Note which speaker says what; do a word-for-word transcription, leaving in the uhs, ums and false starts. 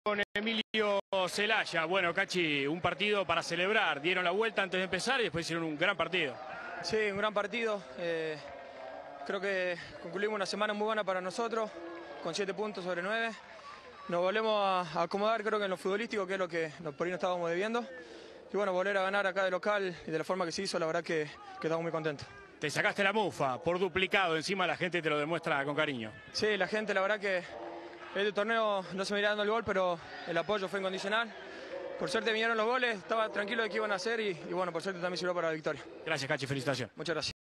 Speaker 1: Con Emilio Celaya. Bueno, Cachi, un partido para celebrar. Dieron la vuelta antes de empezar y después hicieron un gran partido.
Speaker 2: Sí, un gran partido. Eh, creo que concluimos una semana muy buena para nosotros, con siete puntos sobre nueve. Nos volvemos a, a acomodar, creo que en lo futbolístico, que es lo que nos, por ahí nos estábamos debiendo. Y bueno, volver a ganar acá de local y de la forma que se hizo, la verdad que, que estamos muy contentos.
Speaker 1: Te sacaste la mufa por duplicado, encima la gente te lo demuestra con cariño.
Speaker 2: Sí, la gente, la verdad que este torneo no se me iría dando el gol, pero el apoyo fue incondicional. Por suerte vinieron los goles, estaba tranquilo de qué iban a hacer y, y bueno, por suerte también sirvió para la victoria.
Speaker 1: Gracias, Cachi, felicitaciones.
Speaker 2: Muchas gracias.